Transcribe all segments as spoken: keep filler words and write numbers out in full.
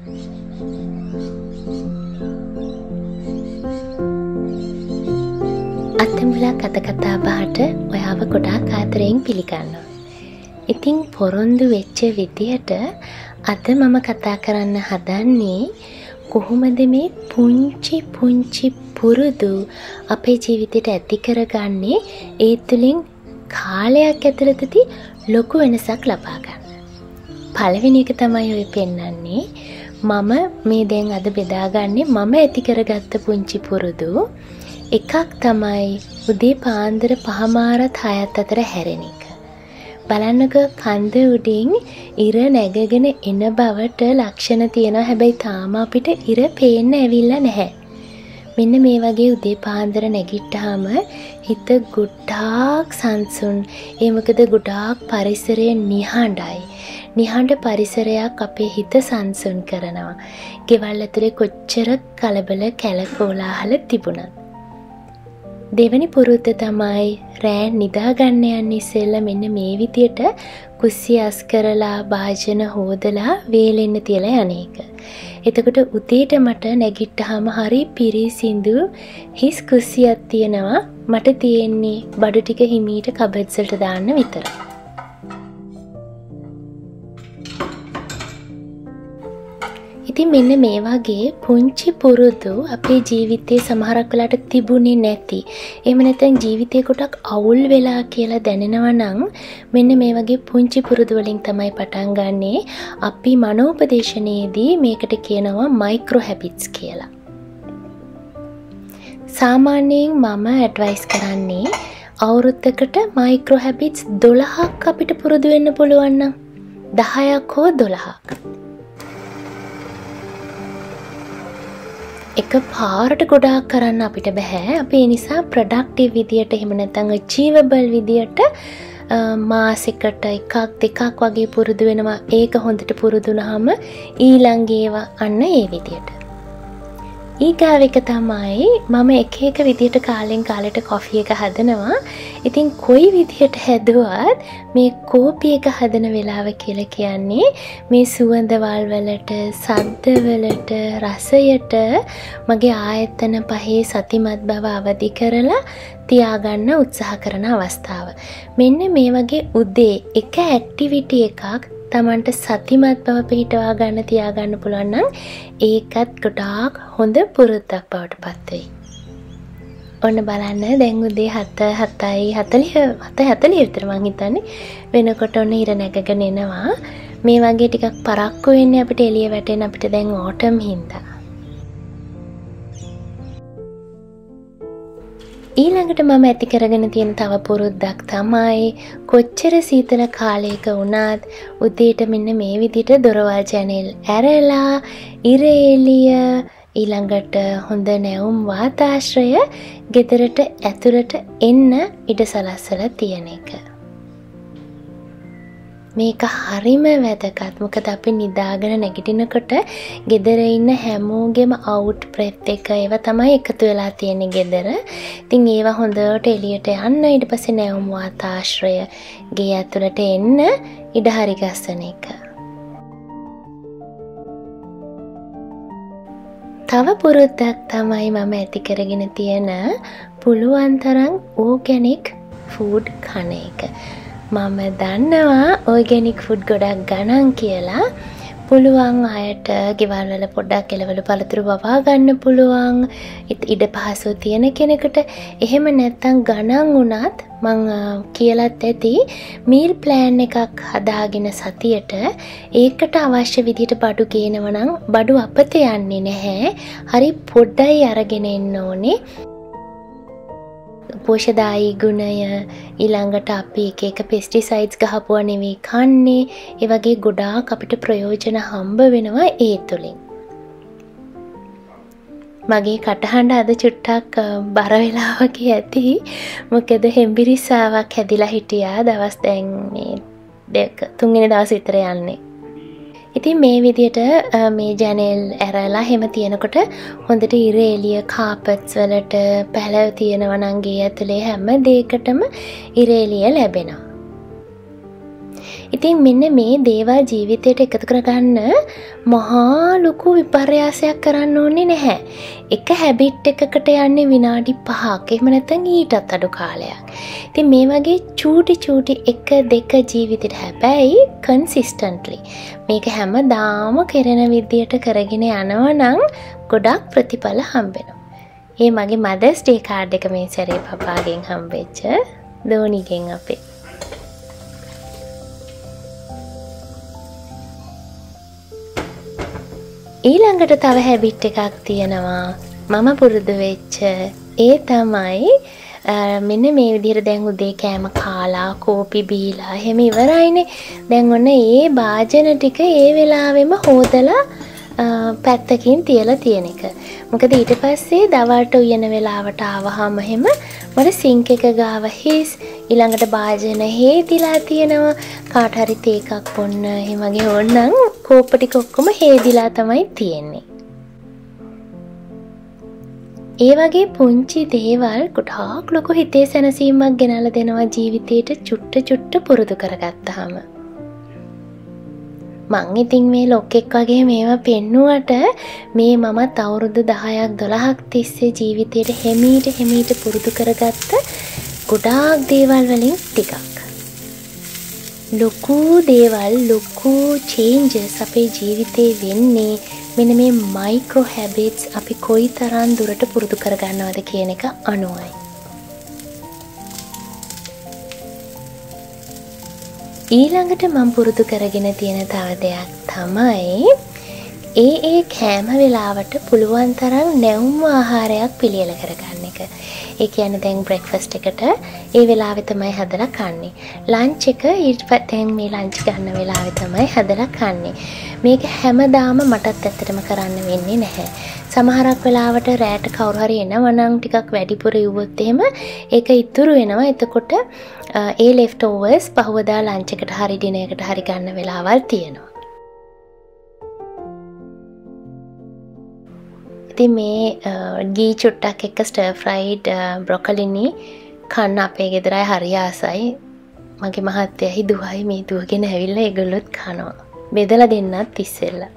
අත්තිමුලා කත කතා බහට ඔයාව ගොඩාක් ආදරයෙන් පිළිගන්නවා. ඉතින් පොරොන්දු වෙච්ච විදියට අද මම කතා කරන්න හදන්නේ කොහොමද මේ පුංචි පුංචි පුරුදු අපේ ජීවිතයට ඇති කරගන්නේ ඒ තුළින් කාලයක් ඇතුළතදී ලොකු වෙනසක් ලබා ගන්න. පළවෙනි එක තමයි ඔය පෙන්නන්නේ මම මේ දැන් අද බෙදාගන්නේ මම ඇති කරගත්ත පුංචි පුරුදු. එකක් තමයි උදේ පාන්දර පහමාරත් හයත් අතර හැරෙන එක. බලන්නකෝ කන්ද උඩින් ඉර නැගගෙන එන බවට ලක්ෂණ තියෙනවා. හැබැයි තාම අපිට ඉර පේන්න ඇවිල්ලා නැහැ. මෙන්න මේ වගේ උදේ පාන්දර නැගිට්ටාම හිත ගොඩාක් සංසුන්. ඒ මොකද ගොඩාක් පරිසරය නිහඬයි. නිහඬ පරිසරයක් අපේ හිත සංසුන් කරනවා. ගෙවල් ඇතුලේ කොච්චර කලබල කැලකෝලාහල තිබුණත්. දෙවැනි පුරුද්ද තමයි රෑ නිදා ගන්න යන්න ඉස්සෙල්ලා මෙන්න මේ විදියට කුස්සිය අස් කරලා භාජන හොදලා වේලෙන්න තියලා යන එක. එතකොට උදේට මට නැගිට්ටාම හරි පිරිසිදු හිස් කුස්සියක් තියෙනවා. මට තියෙන්නේ බඩු ටික හිමීට කබඩ් වලට දාන්න විතරයි. ඉතින් මෙන්න මේ වගේ පුංචි පුරුදු අපේ ජීවිතේ සමහරක් වෙලාවට තිබුණේ නැති. එහෙම නැත්නම් ජීවිතේ කොටක් අවුල් වෙලා කියලා දැනෙනවා නම් මෙන්න මේ වගේ පුංචි පුරුදු වලින් තමයි පටන් ගන්නෙ. අපි මනෝපදේශනයේදී මේකට කියනවා මයික්‍රෝ හැබිට්ස් කියලා. සාමාන්‍යයෙන් මම ඇඩ්වයිස් කරන්නේ අවුරුද්දකට මයික්‍රෝ හැබිට්ස් දොළහක් අපිට පුරුදු වෙන්න පුළුවන් නම් දහයක් හෝ දොළහක්. එක පාරට ගොඩාක් කරන්න අපිට බෑ. අපි ඒ නිසා ප්‍රොඩක්ටිව් විදියට එහෙම නැත්නම් අචීවබල් විදියට මාසෙකට එකක් දෙකක් වගේ පුරුදු වෙනවා. ඒක හොඳට පුරුදු වුණාම ඊළඟ ඒවා අන්න ඒ විදියට. ඊගාව එක තමයි මම එක එක විදියට කාලෙන් කාලෙට කොෆි එක හදනවා. ඉතින් කොයි විදියට හැදුවත් මේ කෝපි එක හදන වෙලාව කියලා කියන්නේ මේ සුවඳවල් වලට, සද්ද වලට, රසයට මගේ ආයතන පහේ සතිමත් බව අවදි කරලා තියාගන්න උත්සාහ කරන අවස්ථාව. මෙන්න මේ වගේ උදේ එක ඇක්ටිවිටි එකක් තමන්ට සතිමත් බව පිහිටවා ගන්න තියාගන්න පුළුවන් නම් ඒකත් ගොඩාක් හොඳ පුරුද්දක් බවට පත් වෙයි. ඔන්න බලන්න දැන් උදේ හත හතයි හතලිහ හත හතලිහ විතර මං හිතන්නේ වෙනකොට ඔන්න ඉර නැගගෙන එනවා. මේ වගේ ටිකක් පරක්කු වෙන්නේ අපිට එළිය වැටෙන අපිට දැන් ඕටම් හින්දා. ඊළඟට මම ඇති කරගෙන තියෙන තව පුරුද්දක් තමයි කොච්චර සීතල කාලයක වුණත් උදේට මෙන්න මේ විදිහට දොරවල් ජනෙල් ඇරලා ඉර එළිය ඊළඟට හොඳ නැවුම් වාතාශ්‍රය ගෙදරට ඇතුළට එන්න ඉඩ සලස්සලා තියෙන එක. මේක හරිම වැදගත්. මොකද අපි නිදාගෙන නැගිටිනකොට ගෙදර ඉන්න හැමෝගෙම අවුට් බ්‍රෙත් එක ඒවා තමයි එකතු වෙලා තියෙන්නේ ගෙදර. ඉතින් ඒවා හොඳට එළියට යන්න ඊට පස්සේ නැවුම් වාතාශ්‍රය ගේ ඇතුළට එන්න ඉඩ හරි ගස්සන එක. තව පුරුද්දක් තමයි මම ඇති කරගෙන තියෙන පුළුවන් තරම් ඕගැනික් ෆුඩ් කන එක. මම දන්නවා ඕගැනික් ෆුඩ් ගොඩක් ගණන් කියලා. පුළුවන් අයට ගෙවල් වල පොඩ්ඩක් එළවලු පළතුරු වවා ගන්න පුළුවන් ඉඩ පහසුව තියෙන කෙනෙකුට. එහෙම නැත්නම් ගණන් වුණත් මං කියලත් ඇති මීල් ප්ලෑන් එකක් හදාගෙන සතියට ඒකට අවශ්‍ය විදිහට බඩු ගේනවා නම් බඩු අපත යන්නේ නැහැ. හරි පොඩ්ඩයි අරගෙන එන්න ඕනේ. පෝෂදායී ගුණය ඊළඟට අපි එක එක පෙස්ටිසයිඩ්ස් ගහපුවා නෙවෙයි කන්නේ. ඒ වගේ ගොඩාක් අපිට ප්‍රයෝජන හම්බ වෙනවා ඒ තුලින්. මගේ කටහඬ අද චුට්ටක් බර වෙලා වගේ ඇති. මොකද හෙම්බිරිස්සාවක් හැදිලා හිටියා. දවස් දැන් මේ දෙක තුන්වෙනි දවස් විතර යන්නේ. ඉතින් මේ විදියට මේ ජනෙල් ඇරලා හැම තියෙනකොට හොඳට ඉර එළිය කාපට්ස් වලට පැලව තියෙනවා නම් ගේ ඇතුලේ හැම දෙයකටම ඉර එළිය ලැබෙනවා. ඉතින් මෙන්න මේ දේවල් ජීවිතයට එකතු කරගන්න මහා ලොකු විපර්යාසයක් කරන්න ඕනේ නැහැ. එක හැබිට් එකකට යන්නේ විනාඩි පහක්. එහෙම නැත්නම් ඊටත් අඩු කාලයක්. ඉතින් මේ වගේ චූටි චූටි එක දෙක ජීවිතේට හැබැයි කන්සිස්ටන්ට්ලි මේක හැමදාම කරන විදියට කරගෙන යනවා නම් ගොඩක් ප්‍රතිඵල හම්බෙනවා. ඒ මගේ මදර්ස් ඩේ කාඩ් එක මේ සැරේ පපාගෙන් හම්බෙච්ච දෝනිගෙන් අපේ. ඊළඟට තව හැබිට් එකක් තියෙනවා මම පුරුදු වෙච්ච. ඒ තමයි මෙන්න මේ විදිහට දැන් උදේ කෑම කාලා කෝපි බීලා එහෙම ඉවරයිනේ. දැන් ඔන්න ඒ භාජන ටික ඒ වෙලාවෙම හොදලා පැත්තකින් තියලා තියෙන එක. මොකද ඊට පස්සේ දවල්ට උයන වෙලාවට ආවහම එහෙම මට සිංක් එක ගාව හිස් ඊළඟට භාජන හේදිලා තියෙනවා. කාට හරි තේ එකක් බොන්න එහෙම වගේ ඕනනම් කෝප ටික ඔක්කොම හේදිලා තමයි තියෙන්නේ. ඒ වගේ පුංචි දේවල් ගොඩාක් ලොකු හිතේ සැනසීමක් ගෙනල්ලා දෙනවා ජීවිතේට චුට්ට චුට්ට පුරුදු කරගත්තාම. මං ඉතින් මේ ලොක්ෙක් වගේ මේවා පෙන්නුවට මේ මමත් අවුරුදු දහයක් දොළහක් තිස්සේ ජීවිතේට හැමීට හැමීට පුරුදු කරගත්ත ගොඩාක් දේවල් වලින් ටිකක්. ලොකු දේවල් ලොකු චේන්ජස් අපේ ජීවිතේ වෙන්නේ මෙන්න මේ මයික්‍රෝ හැබිට්ස් අපි කොයි තරම් දුරට පුරුදු කරගන්නවද කියන එක අනුවයි. ඊළඟට මම පුරුදු කරගෙන තියෙන තව දෙයක් තමයි ඒ ඒ කෑම වෙලාවට පුළුවන් තරම් නැවුම් ආහාරයක් පිළියෙල කරගන්න එක. ඒ කියන්නේ දැන් බ්‍රෙක්ෆාස්ට් එකට ඒ වෙලාවේ තමයි හදලා කන්නේ. ලන්ච් එක ඊට පස්සේ මේ ලන්ච් ගන්න වෙලාවේ තමයි හදලා කන්නේ. මේක හැමදාම මටත් ඇත්තටම කරන්න වෙන්නේ නැහැ. සමහරක් වෙලාවට රැට කවුරු හරි එනවා නම් ටිකක් වැඩිපුර ඉවුවොත් එහෙම ඒක ඉතුරු වෙනවා. එතකොට ඒ ලෙෆ්ට් ඕවර්ස් පහවදා ලන්ච් එකට හරි ඩිනර් එකට හරි ගන්න වෙලාවල් තියෙනවා. ඉතින් මේ ගී චුට්ටක් එක්ක ස්ටර් ෆ්‍රයිඩ් බ්‍රොකොලිනි කන්න අපේ ගෙදර අය හරි ආසයි. මගේ මහත්තයයි දුවයි මේ දුවගෙන ඇවිල්ලා ඒගොල්ලොත් කනවා. බෙදලා දෙන්නත් ඉස්සෙල්ලා.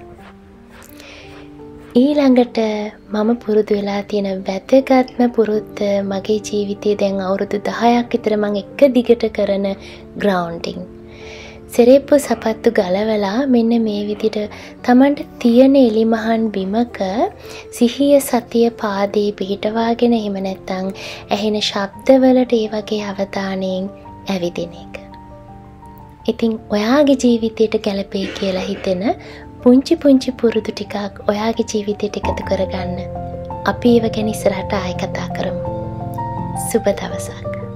ඊළඟට මම පුරුදු වෙලා තියෙන වැදගත්ම පුරුද්ද මගේ ජීවිතේ දැන් අවුරුදු දහයක් විතර මම එක දිගට කරන ග්‍රවුන්ඩින්. සෙරෙප්පු සපත්තු ගලවලා මෙන්න මේ විදිහට Tamanට තියෙන එලිමහන් බිමක සිහිය සතිය පාදේ පිහිටවාගෙන එහෙම නැත්නම් ඇහෙන ශබ්දවලට ඒ වගේ අවධානයෙන් ඇවිදින එක. ඉතින් ඔයාගේ ජීවිතයට ගැලපෙයි කියලා හිතෙන පුංචි පුංචි පුරුදු ටිකක් ඔයාගේ ජීවිතයට එකතු කරගන්න. අපි ඒව ගැන ඉස්සරහට ආයෙ කතා කරමු. සුබ දවසක්.